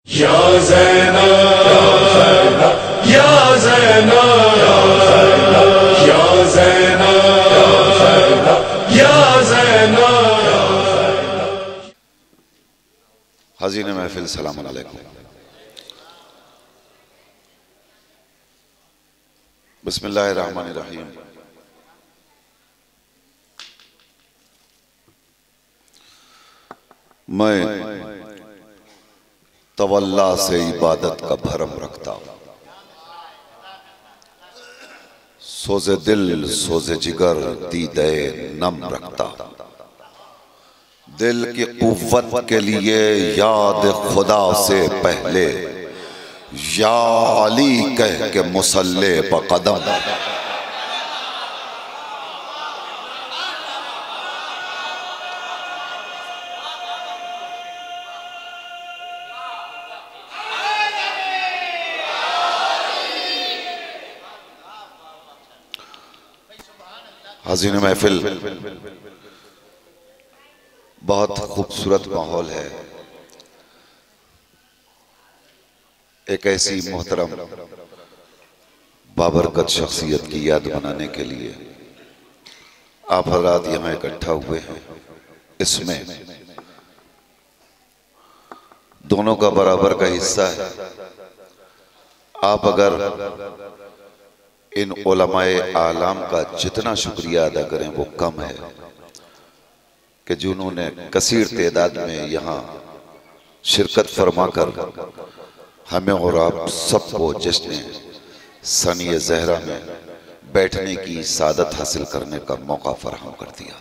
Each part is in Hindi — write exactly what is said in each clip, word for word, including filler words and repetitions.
या ज़ैना या ज़ैना या ज़ैना या ज़ैना। हाज़रीन महफिल सलाम अलैकुम। बिस्मिल्लाहिर रहमानिर रहीम। मैं तवल्ला से इबादत का भरम रखता, सोज़े दिल सोज़े जिगर दीदे नम रखता। दिल की कुव्वत के लिए याद खुदा से पहले या अली कह के मुसल्ले प कदम। हाज़रीन महफिल, बहुत खूबसूरत माहौल है। एक ऐसी मोहतरम बाबरकत शख्सियत की याद मनाने के लिए आप हज़रात यहाँ इकट्ठा हुए हैं। इसमें दोनों का बराबर का हिस्सा है। आप अगर इन उलमाए आलाम का जितना शुक्रिया अदा करें वो कम है कि जिन्होंने कसीर तादाद में यहाँ शिरकत फरमाकर हमें और आप सबको जश्न सनी ज़हरा में बैठने की सादत हासिल करने का मौका फराहम कर दिया।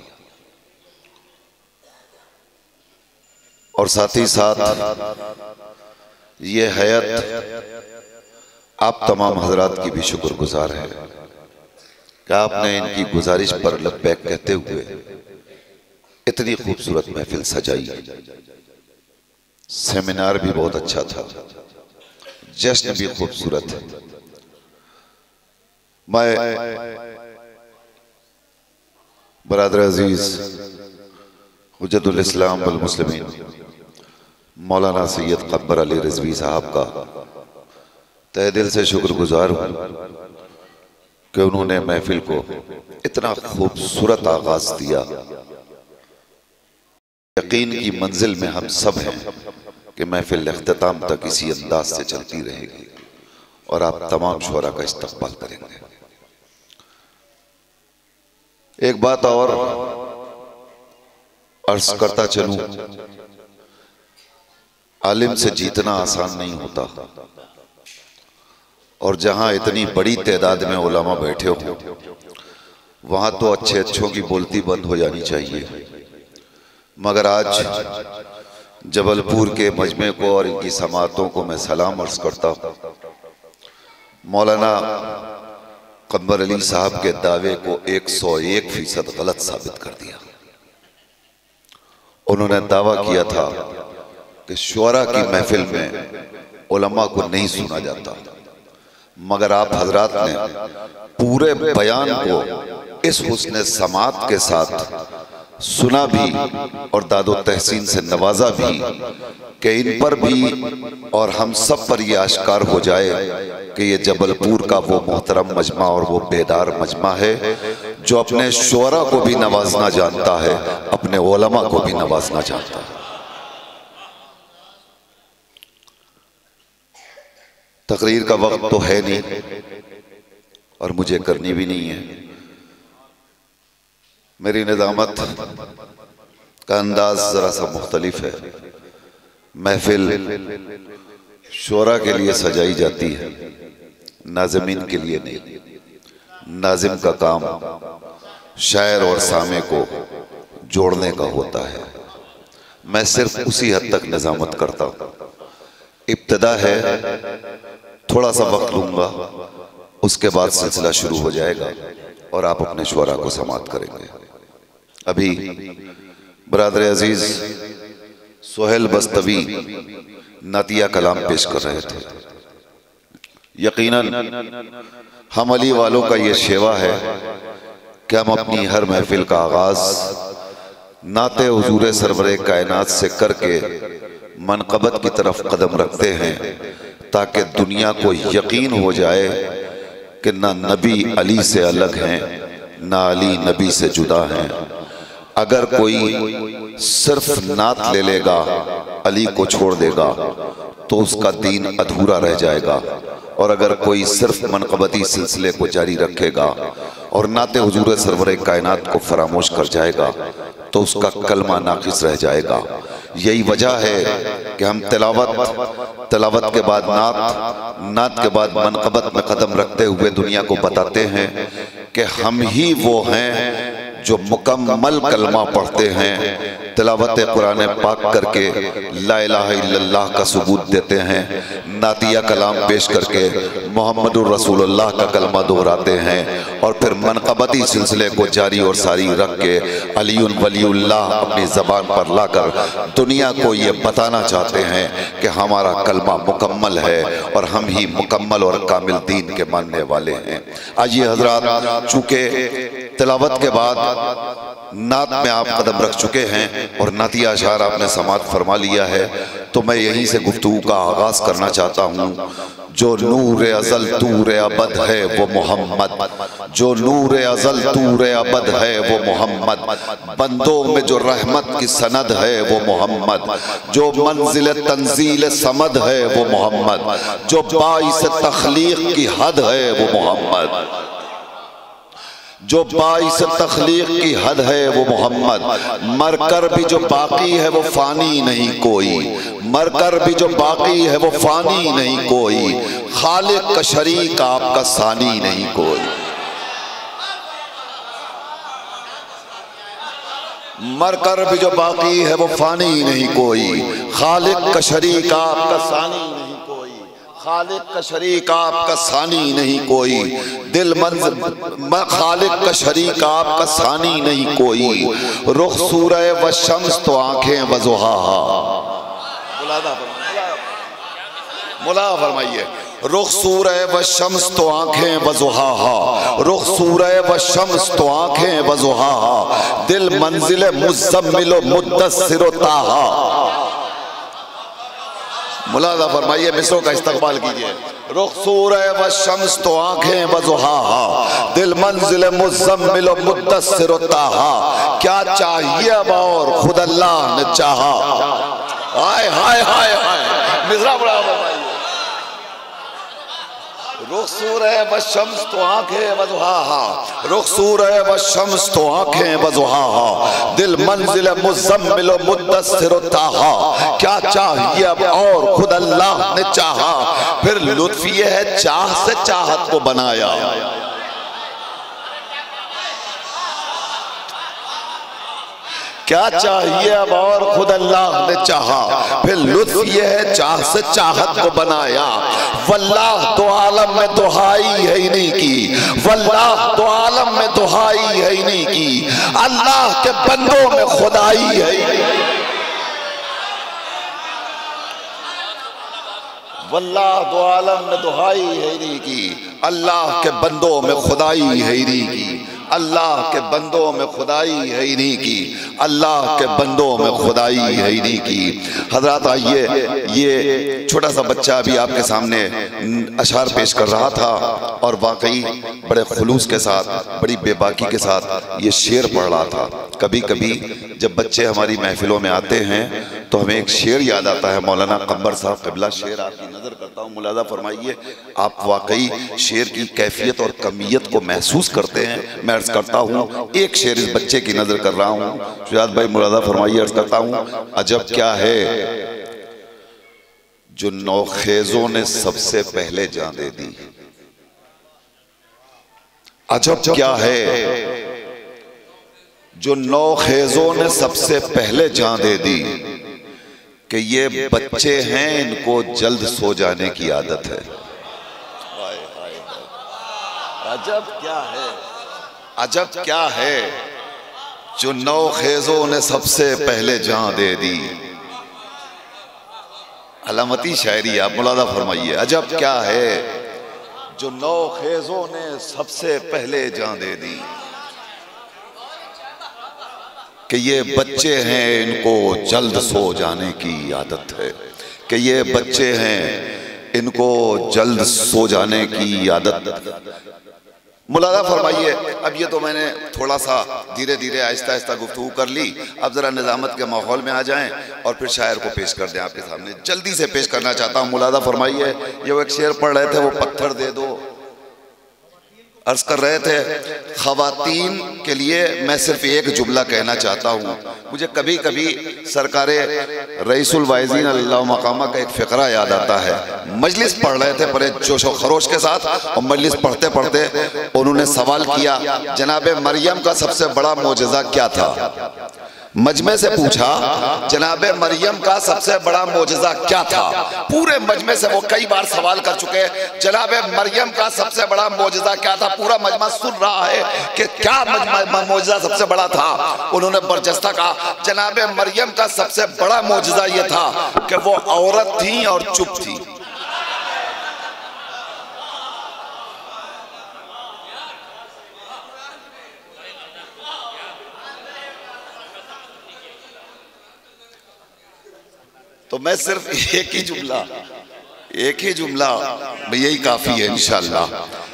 और साथ ही साथ ये हयात आप तमाम हजरात की भी शुक्रगुजार है कि आपने इनकी गुजारिश पर लब्बैक कहते हुए इतनी खूबसूरत महफिल सजाई। सेमिनार भी बहुत अच्छा था, जश्न भी खूबसूरत है। मैं बरादर अजीज हुज्जतुल इस्लाम वल मुस्लिमीन मौलाना सैयद क़ब्बर अली रिज़वी साहब का तहे दिल से शुक्रगुजार हूँ कि उन्होंने महफिल को इतना खूबसूरत आगाज दिया। यकीन की मंजिल में हम सब हैं कि महफिल इख्तिताम तक इसी अंदाज से चलती रहेगी और आप तमाम शुरा का इस्तकबाल करेंगे। एक बात और अर्ज करता चलूं, आलिम से जीतना आसान नहीं होता और जहां इतनी बड़ी तादाद में उलमा बैठे हो वहां तो अच्छे अच्छों की बोलती बंद हो जानी चाहिए। मगर आज जबलपुर के मजमे को और इनकी समातों को मैं सलाम अर्ज करता हूँ। मौलाना क़ब्बर अली साहब के दावे को एक सौ एक फीसद गलत साबित कर दिया। उन्होंने दावा किया था कि शुरा की महफिल में उलमा को नहीं सुना जाता, मगर आप हजरात ने पूरे बयान को इस हुस्न समात के साथ सुना भी और दादो तहसीन से नवाजा भी कि इन पर भी और हम सब पर यह आश्कार हो जाए कि ये जबलपुर का वो मोहतरम मजमा और वो बेदार मजमा है जो अपने शुरा को भी नवाजना जानता है, अपने उलमा को भी नवाजना जानता है। तकरीर का वक्त तो है नहीं और मुझे करनी भी नहीं है। मेरी निज़ामत का अंदाज जरा सा मुख्तलिफ है। महफिल शुरा के लिए सजाई जाती है, नाज़मीन के लिए नहीं। नाज़िम का काम शायर और सामे को जोड़ने का होता है। मैं सिर्फ उसी हद तक निज़ामत करता हूँ। इब्तिदा है, थोड़ा सा वक्त लूंगा, उसके बाद सिलसिला शुरू हो जाएगा और आप अपने शुरा को समात करेंगे। अभी बरादर अजीज सोहेल बस्तवी नातिया कलाम पेश कर रहे थे। यकीनन हम अली वालों का ये शेवा है कि हम अपनी हर महफिल का आगाज नाते हुजूर सरवरे कायनात से करके मनक़बत की तरफ कदम रखते हैं ताकि दुनिया को यकीन हो जाए कि ना नबी अली से अलग हैं, ना अली नबी से जुदा हैं। अगर कोई सिर्फ नात ले लेगा, अली को छोड़ देगा, तो उसका दीन अधूरा रह जाएगा। और अगर कोई सिर्फ मनक़बती सिलसिले को जारी रखेगा और नाते हुजूर सरवर कायनात को फरामोश कर जाएगा, तो उसका कलमा नाक़िस रह जाएगा। यही वजह है कि हम तिलावत तिलावत के बाद नात, नात के बाद मनक़बत में कदम रखते हुए दुनिया को बताते हैं कि हम ही वो हैं जो मुकम्मल कलमा पढ़ते हैं, तिलावत कुरान पाक करके ला इलाहा इल्लल्लाह का सबूत देते हैं, नातिया कलाम पेश करके मोहम्मदुर रसूलुल्लाह का कलमा दोहराते हैं, और फिर मनक़बती सिलसिले को जारी और सारी रख के अलीउल वलीउल्लाह अपनी ज़बान पर लाकर दुनिया को ये बताना चाहते हैं कि हमारा कलमा मुकम्मल है और हम ही मुकम्मल और कामिल दीन के मानने वाले हैं। आइए हज़रात, चूँकि तिलावत के बाद नात में आप कदम रख चुके हैं और नातिया अशार आपने समात फरमा लिया है, तो मैं यहीं से गुफ्तगू का आगाज़ करना चाहता हूँ। जो नूर अज़ल तूर अबद है वो मोहम्मद, जो नूर अज़ल तूर अबद है वो मोहम्मद, बंदों में जो रहमत की सनद है वो मोहम्मद, जो मंजिल तंजील समद है वो मोहम्मद, जो बाइस तख्लीक की हद है वो मोहम्मद, जो बाइस तख्लीक की हद है वो मोहम्मद। मरकर भी जो बाकी है वो फानी नहीं कोई, मरकर भी जो बाकी है वो फानी नहीं कोई, खालिक का शरीक आपका सानी नहीं कोई। मरकर भी जो बाकी है वो फानी नहीं कोई, खालिक का शरीक आपका सानी नहीं कोई, खालिक का शरीक आपका सानी नहीं कोई, दिल मंज़िल खालिक का शरीक आपका सानी नहीं कोई। रुख सूरह व शम्स तो आंखें वज़ुहाहा, मुला फरमाइए, रुख सूरह व शम्स तो आंखें वज़ुहाहा, रुख सूरह व शम्स तो आंखें वज़ुहाहा, दिल मंजिल मुज़म्मिल मुद्दस्सिर ताहा। मुलाज़ा फरमाइए, मिसरों का इस्तक़बाल कीजिए। रुख सूरह व शम्स तो आंखें वज़ुहाहा, दिल मंजिल मुज़म्मिल मुद्दस्सिर ताहा, क्या चाहिए अब और खुद अल्लाह ने चाहा। हाय हाय हाय हाय, मिसरा बड़ा फरमाइए। रुख सूरह व शम्स तो आंखें वज़ुहाहा, रुख सूरह व शम्स तो आंखें वज़ुहाहा, दिल मंजिल मुज़म्मिल मुद्दस्सिर ताहा, क्या चाहिए अब और खुद अल्लाह ने चाहा। फिर लुत्फ ये है चाह से चाहत को बनाया, क्या चाहिए अब और खुद अल्लाह ने चाहा। फिर लुत्फ ये है चाह से चाहत को बनाया, वल्लाह तो आलम में दुहाई है इन्हीं की, वल्लाह तो आलम में दुहाई है इन्हीं की, अल्लाह के बंदों में खुदाई है इन्हीं की, वल्लाह तो आलम में दुहाई है इन्हीं की, अल्लाह के बंदों में खुदाई है इन्हीं की, अल्लाह के बंदों में खुदाई है इन्हीं की, अल्लाह के बंदों में खुदाई है इन्हीं की। हजरात आइए, ये छोटा सा बच्चा अभी आपके सामने अशार पेश कर रहा था और वाकई बड़े खुलूस के साथ, बड़ी बेबाकी के साथ ये शेर पढ़ रहा था। कभी कभी जब बच्चे हमारी महफिलों में आते हैं तो हमें एक शेर याद आता है, मौलाना कम्बर साहब क़िबला शेर आपकी नज़र करता हूँ, मुलाज़ा फरमाइए। आप वाकई शेर की कैफियत और कमियत को महसूस करते हैं। मैं अर्ज़ करता हूँ, एक शेर इस बच्चे की नज़र कर रहा हूँ, शुजात भाई मुलाज़ा फरमाइए। अर्ज़ करता हूँ, अजब क्या है जो नौखेज़ों ने सबसे पहले जान दे दी, अजब क्या है जो नौखेज़ों ने सबसे पहले जान दे दी, कि ये बच्चे हैं इनको जल्द सो जाने की आदत है। अजब क्या है, अजब क्या है जो नौखेज़ों ने सबसे पहले जान दे दी। अलामती शायरी आप मुलाज़ा फरमाइए। अजब क्या है जो नौखेज़ों ने सबसे पहले जान दे दी, कि ये बच्चे हैं इनको जल्द सो जाने की आदत है, कि ये बच्चे हैं इनको जल्द सो जाने की आदत। मुलाजा फरमाइए। अब ये तो मैंने थोड़ा सा धीरे धीरे आहिस्ता आहिस्ता गुफ्तगू कर ली, अब ज़रा निज़ामत के माहौल में आ जाएं और फिर शायर को पेश कर दें आपके सामने। जल्दी से पेश करना चाहता हूँ, मुलाजा फरमाइए। ये वो एक शेर पढ़ रहे थे, वो पत्थर दे दो, अर्ज कर रहे थे ख़वातीन के लिए मैं सिर्फ एक जुमला कहना चाहता हूँ। मुझे कभी कभी सरकारे रईसुल वाइज़ीन अल्लाह मकामा का एक फ़िक्रा याद आता है। मजलिस पढ़ रहे थे बड़े जोश व खरोश के साथ, और मजलिस पढ़ते पढ़ते उन्होंने सवाल किया, जनाब मरियम का सबसे बड़ा मोजज़ा क्या था? मजमे से पूछा, जनाब मरियम का सबसे बड़ा मोजज़ा क्या था? पूरे मजमे से वो कई बार सवाल कर चुके, जनाब मरियम का सबसे बड़ा मोजज़ा क्या था? पूरा मजमा सुन रहा है कि क्या मोजज़ा सबसे बड़ा था। उन्होंने बरजस्ता कहा, जनाब मरियम का सबसे बड़ा मोजज़ा ये था कि वो औरत थी और चुप थी। तो मैं सिर्फ एक ही जुमला एक ही जुमला यही काफी है इंशाअल्लाह।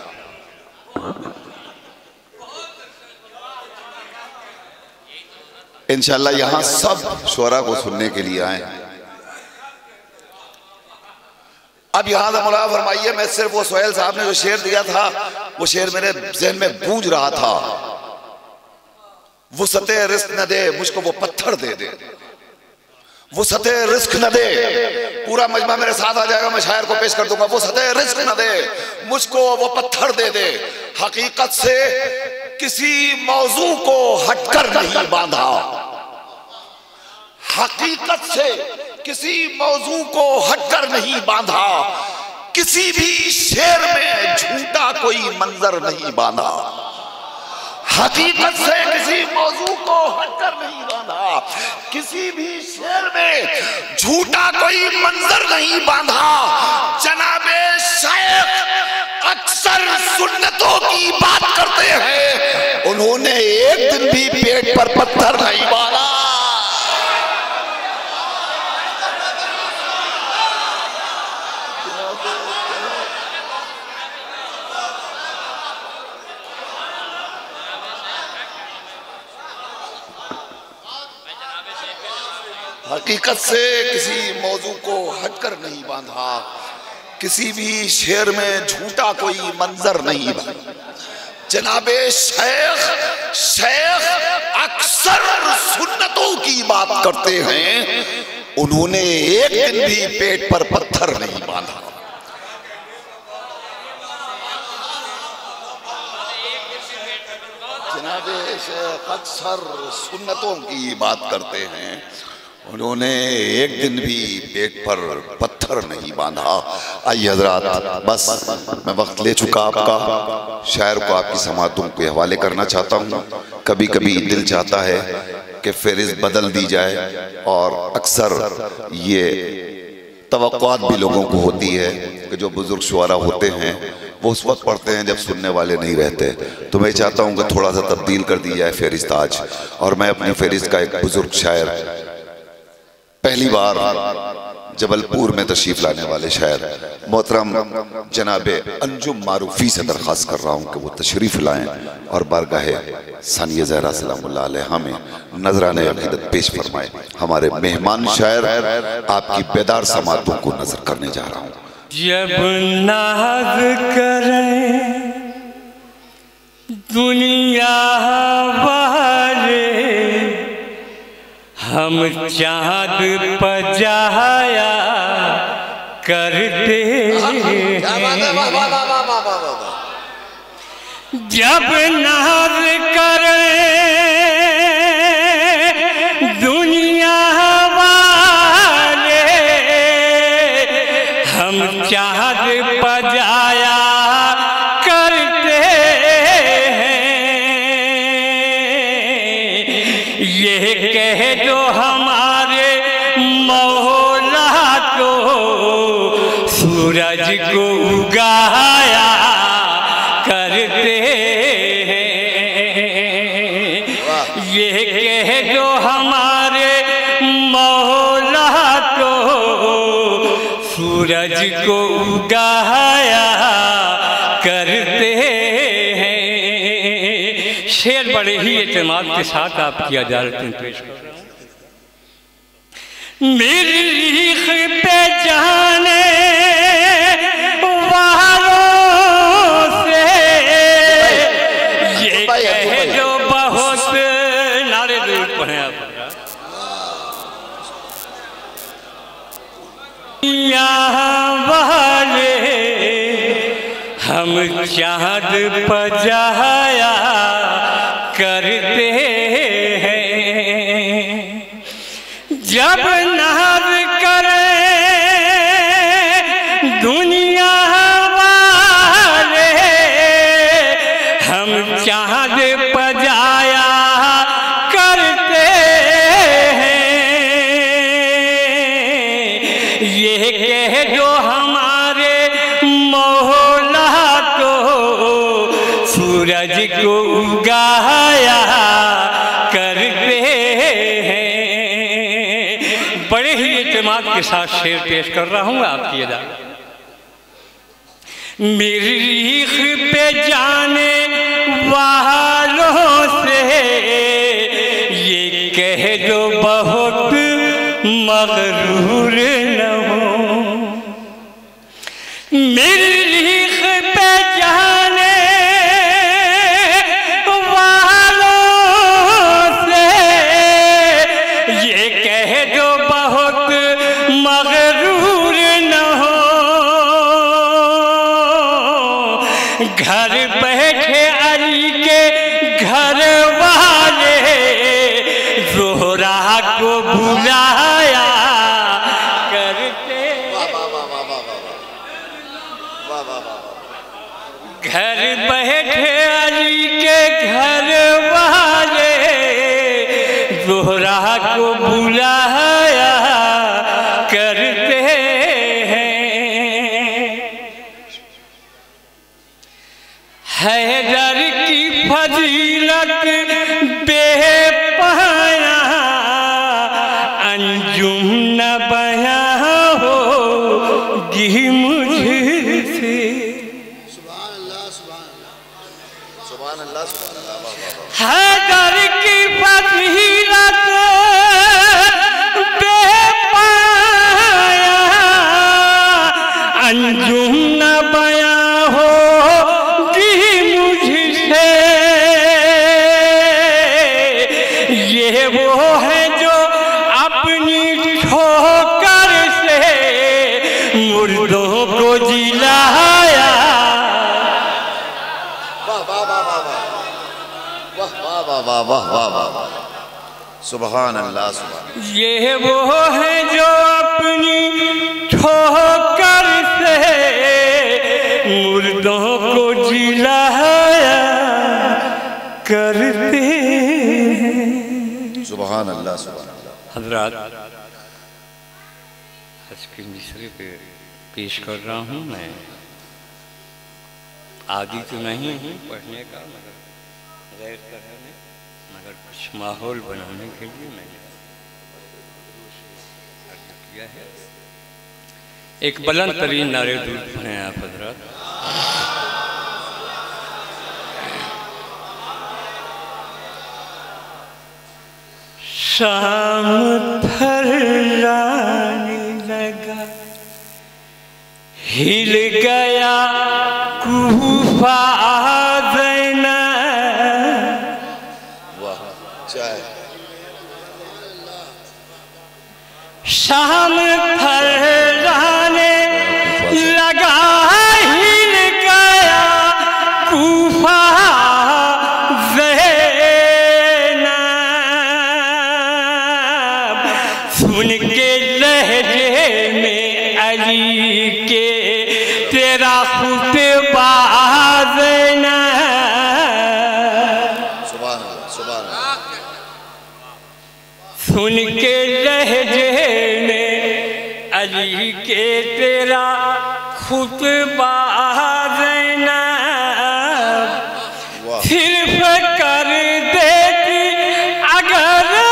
इंशाअल्लाह यहाँ सब शुरा को सुनने के लिए आए। अब यहाँ से मुलाज़ा फरमाइए, मैं सिर्फ वो सोहेल साहब ने जो शेर दिया था वो शेर मेरे ज़हन में गूंज रहा था, वुसअते रिज़्क़ न दे मुझको वो पत्थर दे दे, वुसअते रिज़्क़ न दे। पूरा मजमा मेरे साथ आ जाएगा, मैं शायर को पेश कर दूंगा। वुसअते रिज़्क़ न दे मुझको वो पत्थर दे दे, हकीकत से किसी मौजू को हटकर नहीं बांधा, हकीकत से किसी मौजू को हटकर नहीं बांधा, किसी भी शेर में झूठा कोई मंजर नहीं बांधा, हकीकत से किसी मौजू को हटकर नहीं बांधा, किसी भी शेर में झूठा कोई मंजर नहीं बांधा। जनाबे शेख अक्सर सुन्नतों की बात करते हैं, उन्होंने एक दिन भी पेट पर पत्थर नहीं बांधा। हकीकत से किसी मौजू को हटकर नहीं बांधा, किसी भी शेर में झूठा कोई मंजर नहीं बांधा। जनाबे शेख शेख अक्सर सुन्नतों की बात करते हैं, उन्होंने एक दिन भी पेट पर पत्थर नहीं बांधा। जनाबे शेख अक्सर सुन्नतों की बात करते हैं, उन्होंने एक दिन भी पेट पर पत्थर नहीं बांधा। आइए हजरात, बस मैं वक्त ले चुका आपका, शायर को आपकी समातों के हवाले करना चाहता हूँ। कभी कभी दिल चाहता है कि फ़हरिस्त बदल दी जाए, और अक्सर ये तवक्कुआत भी लोगों को होती है कि जो बुज़ुर्ग शुआरा होते हैं वो उस वक्त पढ़ते हैं जब सुनने वाले नहीं रहते। तो मैं चाहता हूँ कि थोड़ा सा तब्दील कर दी जाए फ़हरिस्त आज, और मैं अपनी फ़हरिस्त का एक बुज़ुर्ग शायर, पहली बार जबलपुर में तशरीफ लाने वाले शायर मोहतरम जनाबे अंजुम मारूफी से दरख्वास्त कर रहा हूँ कि वो तशरीफ़ लाएं और बारगाहे सानिया ज़हरा सलामुल्लाह अलैहा में नजराने अक़ीदत पेश फरमाएं। हमारे मेहमान शायर आपकी बेदार समातों को नजर करने जा रहा हूँ। जब नाज़ करें दुनिया वाले, हम चाँद पर जाया करते हैं। जब नाज़ करें दुनिया वाले, हम चाँद पर जाया करते हैं। ये कह दो हमारे मौला को सूरज को उगाया करते हैं। ये कह कह दो हमारे मौला को सूरज को उगाया करते हैं। शेर बड़े ही एतमाद के साथ आपकी अदालत में पेश कर रहा हूँ। मरीख पे जाने वालों से ये कह दो बहुत नारे दूर पढ़े आप यहाँ वाले हम चाँद पजाया करते हैं। जब नाज करे दुनिया वाले हम चाँद पजाया करते हैं। ये कह दो हमारे मौला को सूरज को उगाया करते हैं। बड़े ही एतमाद के साथ शेर पेश कर रहा हूँ आपकी अदालत। मरीख पे जाने वालों से ये कह दो बहुत मगरूर न हो। मरीख पे जाने वालों से ये कह दो बहुत मगरूर न हो। घर बैठे अली के घर वाले जोहरा को बुलाया करते। घर बैठे अली के घर वाले जोहरा को बुलाया करते हैं। हैदर की फजीलत बेपनाह अंजुम न बयां होगी मुझसे। हैदर की फजीलत बेपनाह अंजुम न बयां होगी मुझसे। ये वो है जो अपनी ठोकर से मुर्दों को जिलाया। वाह वाह वाह वाह, सुभान अल्लाह सुभान। ये वो है जो अपनी ठोकर से मुर्दों को जिलाया करते हैं। सुभान अल्लाह सुभान अल्लाह। हजरात आज के मिसरे पे पेश कर रहा हूँ मैं। आदि तो नहीं हूँ पढ़ने का, मगर गैर तरह में मगर कुछ माहौल बनाने के लिए मैंने किया है। एक बुलंद तरीन नारे दूर पढ़े आप हजरात। शाम फर्राने लगा हिल गया कूफा ज़ैना। शाम फर्राने लगा हिल गया कूफा ज़ैना। सुन के लहजे में अली के तेरा खुतबा ज़ैना। सुन के लहजे में अली के तेरा खुतबा ज़ैना। सिर्फ कर देती अगर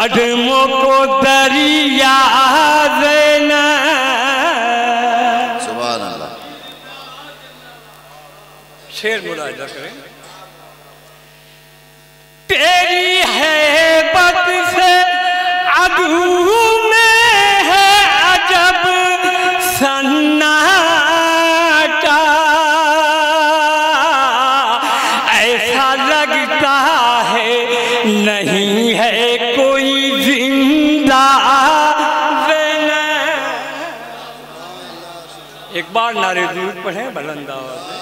कदमों को दरिया देना। सुभान अल्लाह। शेर मुलाहिजा करें। तेरी हैबत से अदू में है अजब सन्नाटा, ऐसा लगता है नहीं है कोई जिंदा रहना। एक बार नारे दूर पढ़े बुलंद आवाज में।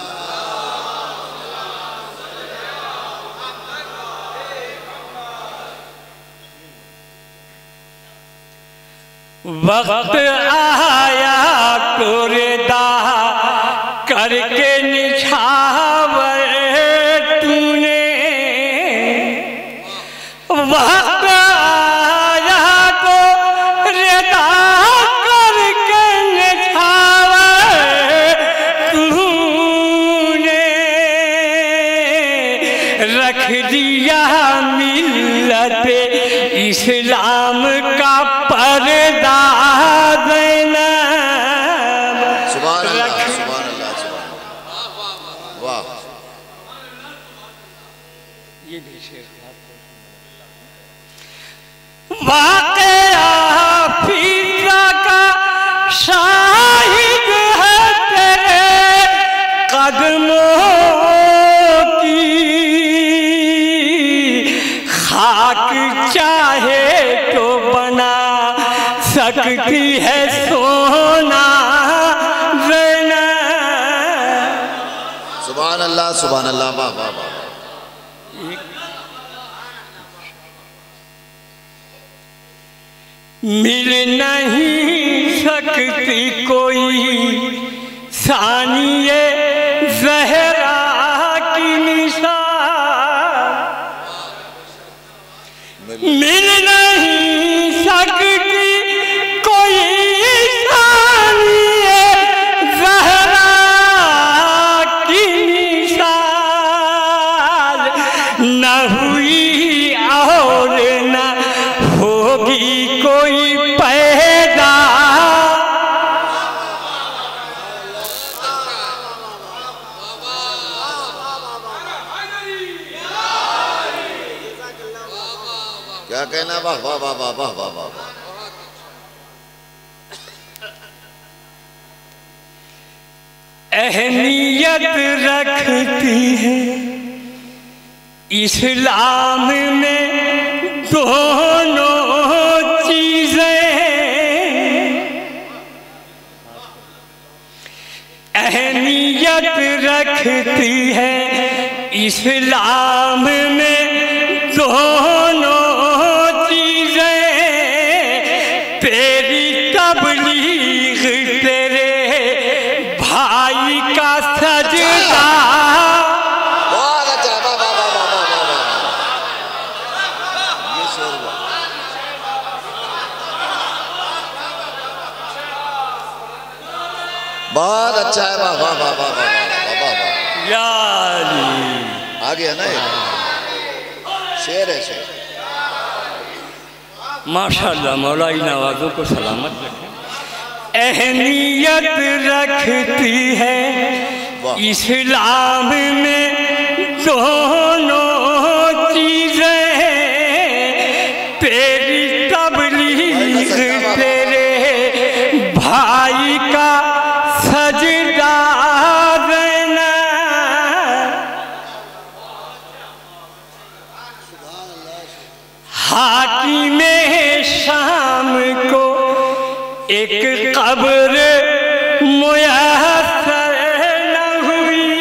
वक्त आया कुर्दा करके निछावर तूने, वक्त आया कुर्दा करके निछावर तूने, रख दिया मिल्लत इस्लाम का पर्दा देना। सुभान अल्लाह, सुभान अल्लाह, सुभान अल्लाह। वाह। ये भी शेर वाक़या फिज़ा का शाहिद है तेरे कदमों की, खाक चाहे तो बना सकती है सोना देना। सुभान अल्लाह, सुभान अल्लाह। वाह वाह वाह। मिल नहीं सकती कोई सानिए ज़हरा की मिसाल, मिल नहीं सकती कोई सानिए ज़हरा की मिसाल, न हुई और न होगी कोई पैदा। क्या कहना। वाह वाह वाह वाह वाह वाह वाह। अहमियत रखती है इस्लाम में दोनों चीजें, अहमियत रखती है इस्लाम में दोनों चीजें, तेरी तबलीग तेरे भाई का सजदा। बहुत अच्छा। वाह वाह वाह वाह वाह वाह। ये शेर हुआ। बहुत अच्छा है। वाह वाह वाह वाह वाह वाह वाह वाह। यारी आ गया ना ये शेर है शेर। माशाअल्लाह, मौला इन आवाज़ों को सलामत रखे। अहमियत रखती है इस्लाम में दोनों चीजें, तेरी तबलीग तेरे भाई का सजदा देना। हाकिम शाम को एक कब्र मुयस्सर न हुई,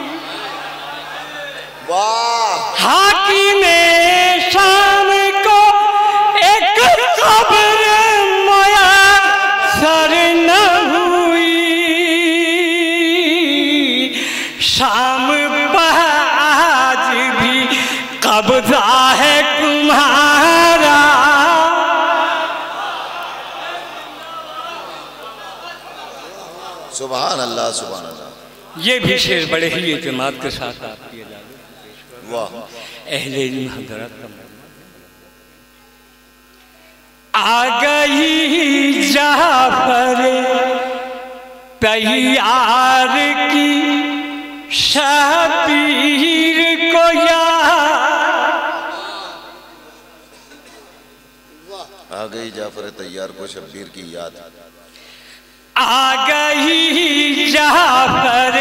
वाह। हाकिम शाम को एक कब्र मुयस्सर न हुई, शाम पर आज भी कब्जा है तुम्हारा। सुभान अल्लाह, सुभान अल्लाह। ये भी शेर बड़े ही एतमाद के साथ आपकी वाह। अहले इल्म हज़रात का आ गई जाफर तैयार की शबीर को याद। आ गई जाफर तैयार को शब्बीर की याद। आ गई जाफर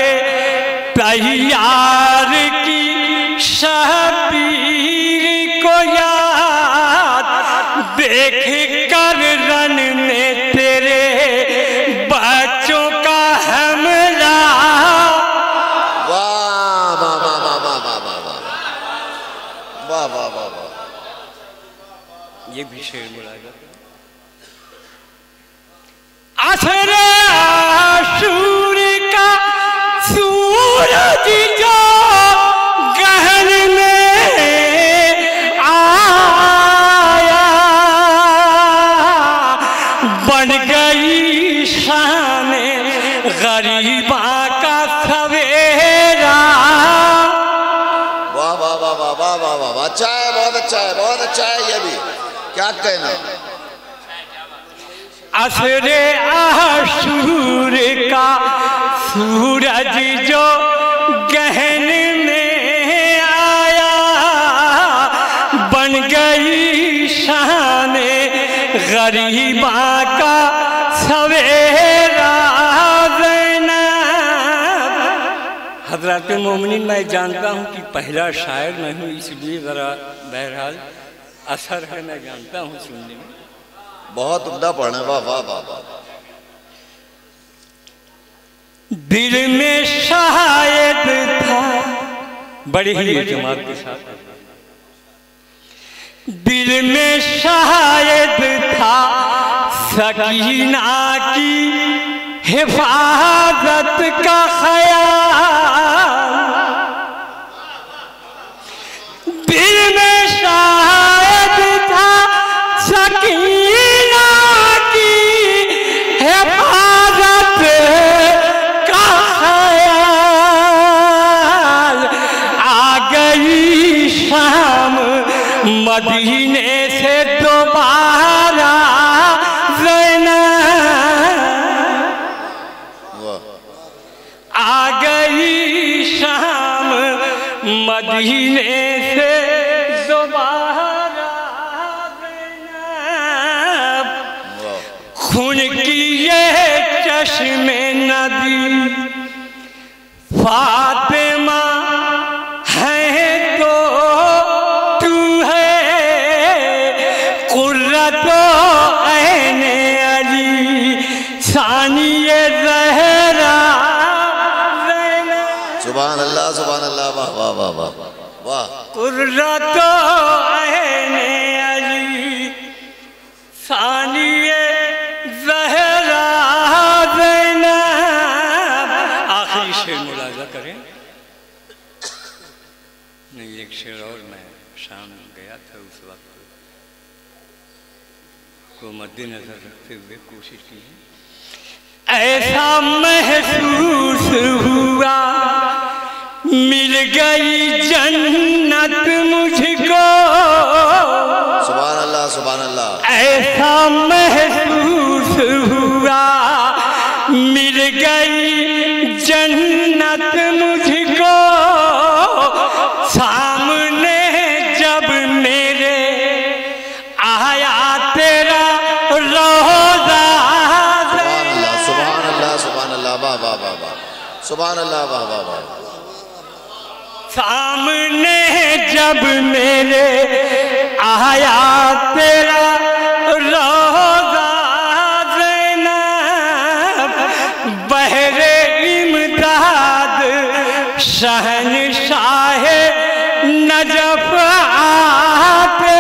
तैयार की शबीर को याद। देख कर रन में तेरे बच्चों का हमला। वाह वाह वाह वाह वाह वाह वाह वाह वाह वाह वाह वाह। ये भी शेर बोला असरे आशूर का सूरज जो गहन में आया। बन गई शान गरीबा का सवेरा। वाह वाह वाह वाह वाह वाह वाह वाह। अच्छा है, बहुत अच्छा है, बहुत अच्छा है। ये भी क्या कहना। असरे आशूर का सूरज जो गहन में आया। बन गई शान गरीबा का सवेरा। हज़रात मोमिनीन, मैं जानता हूँ कि पहला शायर मैं हूँ, इसलिए ज़रा बहरहाल असर है, मैं जानता हूँ सुनने में। बहुत उम्दा पढ़ना। वाह वाह वाह वाह। दिल में शायद था, बड़ी ही एतमाद के साथ, दिल में शायद था सकीना की हिफाजत का ख्याल। दिल में शायद था सकीना की हिफाजत का ख्याल। आ गई शाम मदीने से दोबारा आ गई शाम मदीने से दोबारा। खून की ये चश्मे नदी फातिमा है तो तू है कुर्रतो ऐने अली सानिए ज़हरा। सुभान अल्लाह सुभान अल्लाह। वाह वाह वाह वाह वाह। कुर्रतो ऐने अली सानिए ज़हरा ज़ैनब। आखिरी शेर मुलाजा करें। नहीं, एक शेर और मैं शाम गया था, उस वक्त को मद्देनजर रखते हुए कोशिश की है। ऐसा महसूस हुआ मिल गई जन्नत मुझको। सुभान अल्लाह सुभान अल्लाह। ऐसा महसूस हुआ मिल गई जन्नत मुझको। सामने जब मेरे आया तेरा रोज़ा। सुभान अल्लाह सुभान अल्लाह। वाह वाह वाह वाह। सुभान अल्लाह। वाह वाह वाह। सामने जब मेरे आया तेरा रोज़ा ज़ैनब। बहरे इमदाद शहनशाह नजफ आते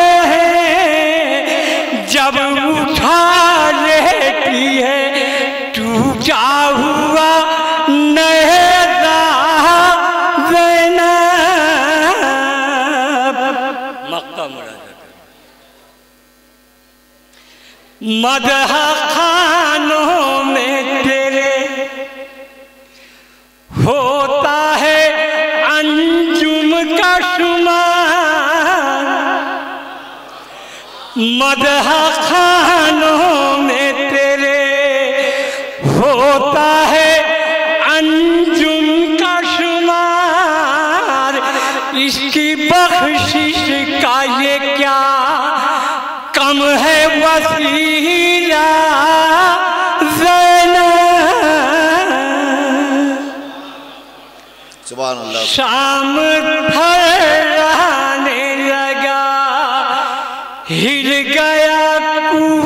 हैं। जब उठा लेती है टूटा हुआ नहज़ा ज़ैनब। मक्का मुराद मदह खानों में तेरे होता है अंजुम का शुमार। मदह खान कम है वसीला ज़ैनब। सुभान अल्लाह। शाम ढलने लगा, हिल गया